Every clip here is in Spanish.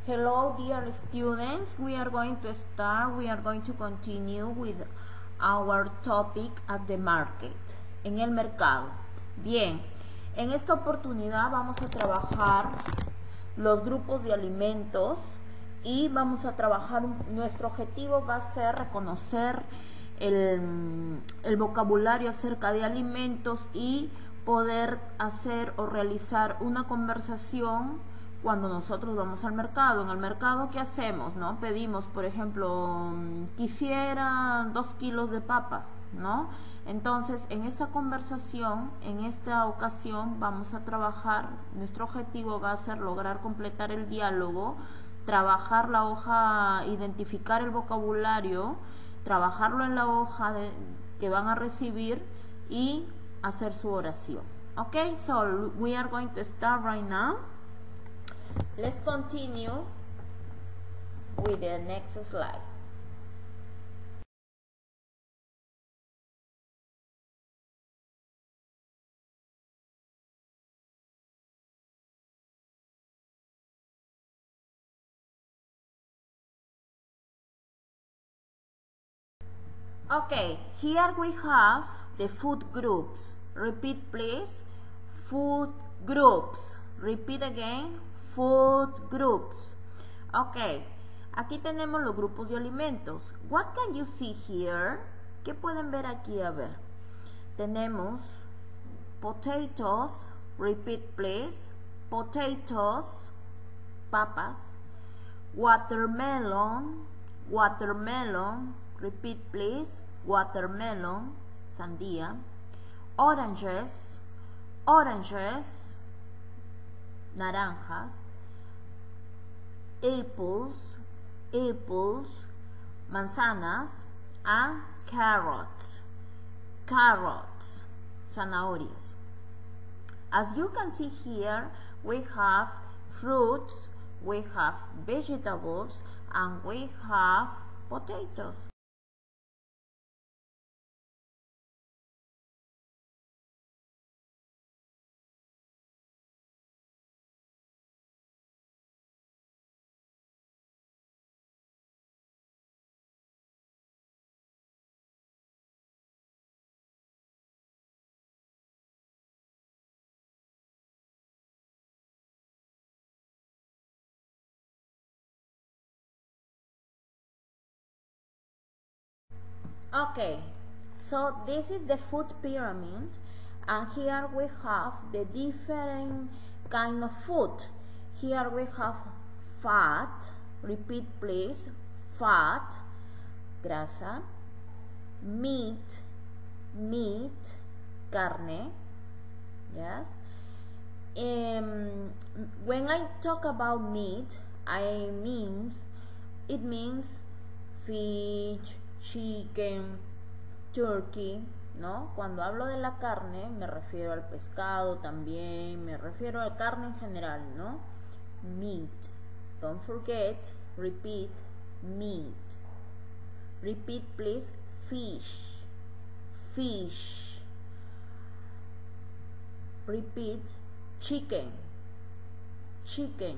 Hello dear students, we are going to continue with our topic at the market, en el mercado. Bien, en esta oportunidad vamos a trabajar los grupos de alimentos y vamos a trabajar, nuestro objetivo va a ser reconocer el vocabulario acerca de alimentos y poder hacer o realizar una conversación cuando nosotros vamos al mercado. En el mercado, ¿qué hacemos? ¿No? Pedimos, por ejemplo, quisiera 2 kilos de papa, ¿no? Entonces, en esta conversación, en esta ocasión, vamos a trabajar, nuestro objetivo va a ser lograr completar el diálogo, trabajar la hoja, identificar el vocabulario, trabajarlo en la hoja que van a recibir y hacer su oración. Okay, so we are going to start right now. Let's continue with the next slide. Okay, here we have the food groups. Repeat please. Food groups. Repeat again. Food groups. Okay, aquí tenemos los grupos de alimentos. What can you see here? ¿Qué pueden ver aquí? A ver. Tenemos potatoes. Repeat please. Potatoes. Papas. Watermelon. Watermelon. Repeat please. Watermelon. Sandía. Oranges. Oranges. Naranjas. Apples. Apples. Manzanas. And carrots. Carrots. Zanahorias. As you can see here, we have fruits, we have vegetables, and we have potatoes. Okay, so this is the food pyramid, and here we have the different kind of food. Here we have fat, repeat please, fat, grasa, meat, meat, carne, yes. When I talk about meat, it means fish, chicken, turkey, ¿no? Cuando hablo de la carne me refiero al pescado también, me refiero a la carne en general, ¿no? Meat. Don't forget, repeat, meat. Repeat please, fish, fish. Repeat, chicken, chicken.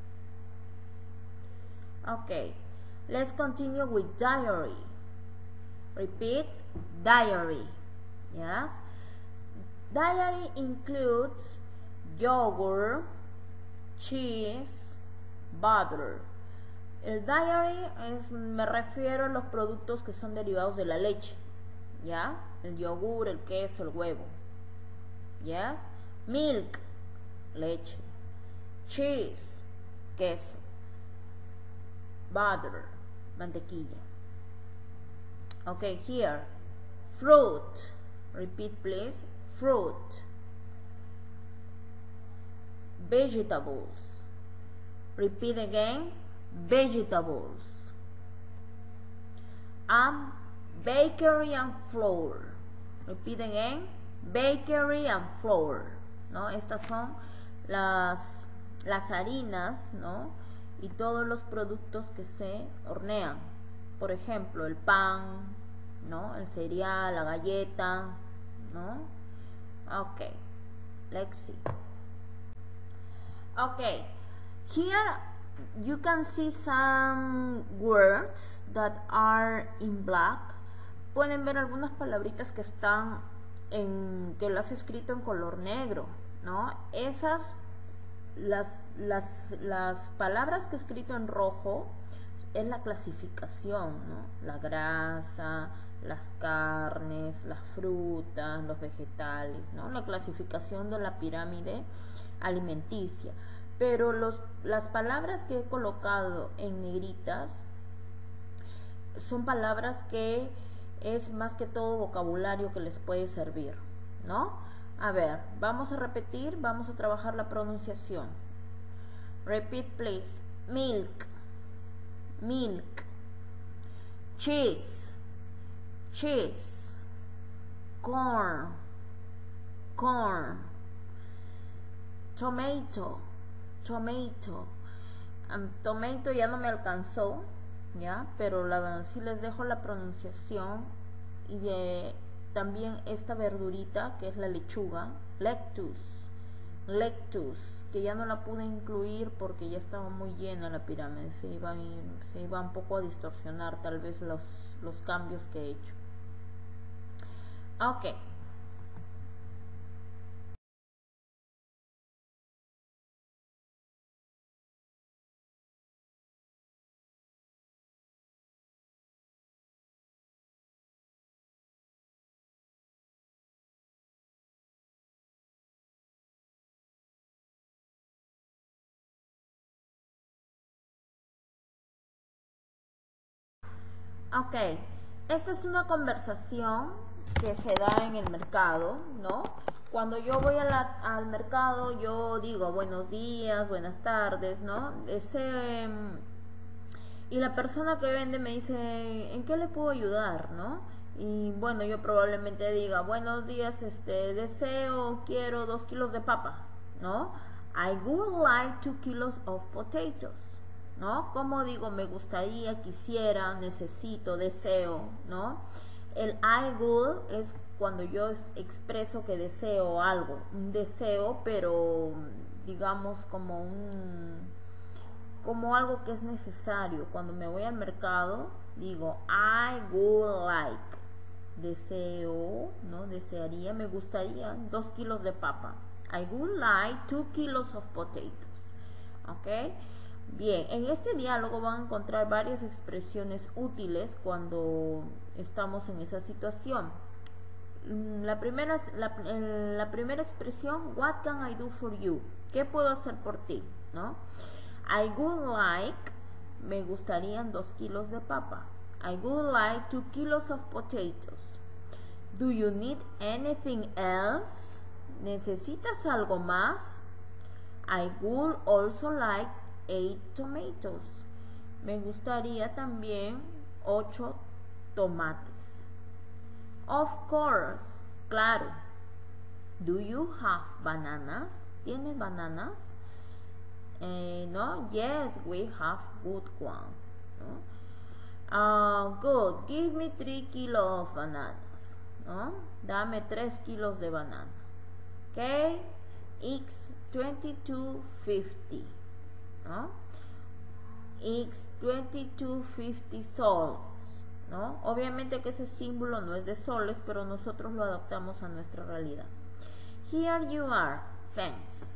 Okay, let's continue with diary. Repeat, diary. Yes. Diary includes yogurt, cheese, butter. El diary me refiero a los productos que son derivados de la leche. ¿Ya? El yogur, el queso, el huevo. Yes. Milk, leche. Cheese, queso. Butter, mantequilla. Okay, here, fruit. Repeat please, fruit. Vegetables. Repeat again, vegetables. Bakery and flour. Repeat again, bakery and flour. ¿No? Estas son las harinas, ¿no? Y todos los productos que se hornean. Por ejemplo, el pan, ¿no? El cereal, la galleta, ¿no? Okay, let's see. Okay, here you can see some words that are in black. Pueden ver algunas palabritas que están que las he escrito en color negro, ¿no? Esas, las palabras que he escrito en rojo es la clasificación, ¿no? La grasa, las carnes, las frutas, los vegetales, ¿no? La clasificación de la pirámide alimenticia. Pero las palabras que he colocado en negritas son palabras que es más que todo vocabulario que les puede servir, ¿no? A ver, vamos a repetir, vamos a trabajar la pronunciación. Repeat, please. Milk, milk. Cheese, cheese. Corn, corn. Tomato, tomato. Tomato ya no me alcanzó, ya, pero sí les dejo la pronunciación. Y también esta verdurita que es la lechuga, lettuce, lettuce, que ya no la pude incluir porque ya estaba muy llena la pirámide, se iba un poco a distorsionar tal vez los cambios que he hecho. Ok. Ok, esta es una conversación que se da en el mercado, ¿no? Cuando yo voy al mercado, yo digo buenos días, buenas tardes, ¿no? Y la persona que vende me dice, ¿en qué le puedo ayudar, no? Y bueno, yo probablemente diga, buenos días, quiero 2 kilos de papa, ¿no? I would like 2 kilos of potatoes, ¿no? Como digo, me gustaría, quisiera, necesito, deseo, ¿no? El I would es cuando yo expreso que deseo algo, un deseo, pero digamos como algo que es necesario. Cuando me voy al mercado, digo, I would like, deseo, ¿no? Desearía, me gustaría 2 kilos de papa. I would like 2 kilos of potatoes. ¿Ok? Bien, en este diálogo van a encontrar varias expresiones útiles cuando estamos en esa situación. La primera expresión, what can I do for you? ¿Qué puedo hacer por ti? ¿No? I would like, me gustarían 2 kilos de papa. I would like 2 kilos of potatoes. Do you need anything else? ¿Necesitas algo más? I would also like 8 tomatoes. Me gustaría también 8 tomates. Of course, claro. Do you have bananas? ¿Tienes bananas? No, yes, we have good one. No? Good, give me 3 kilos of bananas. ¿No? Dame 3 kilos de banana. Okay, it's 22.50. ¿No? It's 22.50 soles. ¿No? Obviamente que ese símbolo no es de soles, pero nosotros lo adaptamos a nuestra realidad. Here you are. Thanks.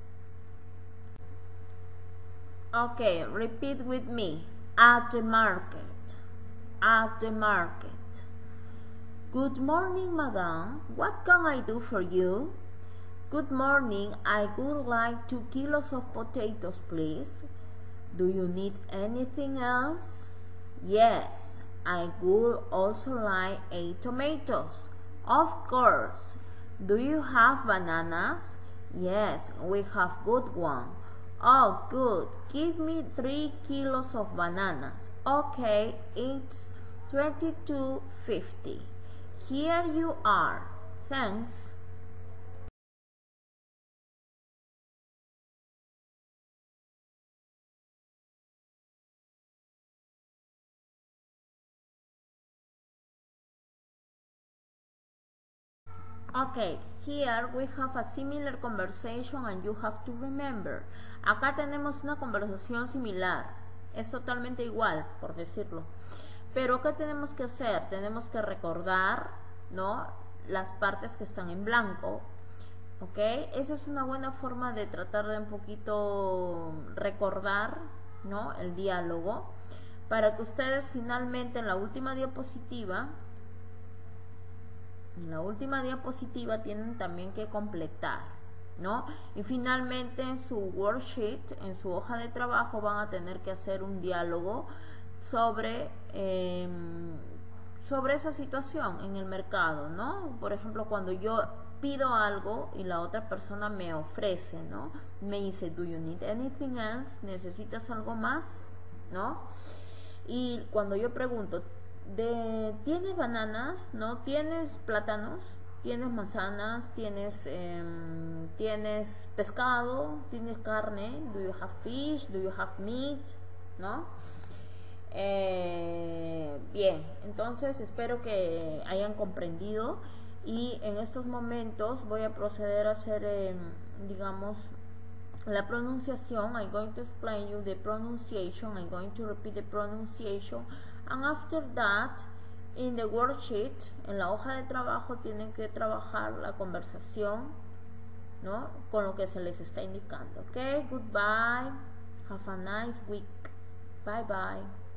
Okay, repeat with me. At the market. At the market. Good morning, madam. What can I do for you? Good morning. I would like 2 kilos of potatoes, please. Do you need anything else? Yes, I would also like 8 tomatoes. Of course. Do you have bananas? Yes, we have good one. Oh, good. Give me 3 kilos of bananas. Okay, it's 22.50. Here you are. Thanks. Okay, here we have a similar conversation and you have to remember. Acá tenemos una conversación similar. Es totalmente igual, por decirlo. Pero ¿qué tenemos que hacer? Tenemos que recordar, ¿no?, las partes que están en blanco. ¿Ok? Esa es una buena forma de tratar de un poquito recordar, ¿no?, el diálogo, para que ustedes finalmente en la última diapositiva tienen también que completar, ¿no? Y finalmente en su worksheet, en su hoja de trabajo, van a tener que hacer un diálogo sobre esa situación en el mercado, ¿no? Por ejemplo, cuando yo pido algo y la otra persona me ofrece, ¿no?, me dice, do you need anything else? ¿Necesitas algo más? ¿No? Y cuando yo pregunto, ¿tienes bananas? ¿No? ¿Tienes plátanos? ¿Tienes manzanas? ¿Tienes pescado? ¿Tienes carne? ¿Do you have fish? ¿Do you have meat? ¿No? Bien, entonces espero que hayan comprendido, y en estos momentos voy a proceder a hacer, digamos, la pronunciación. I'm going to explain you the pronunciation. I'm going to repeat the pronunciation, and after that, in the worksheet, en la hoja de trabajo, tienen que trabajar la conversación, ¿no?, con lo que se les está indicando. Okay, goodbye, have a nice week, bye bye.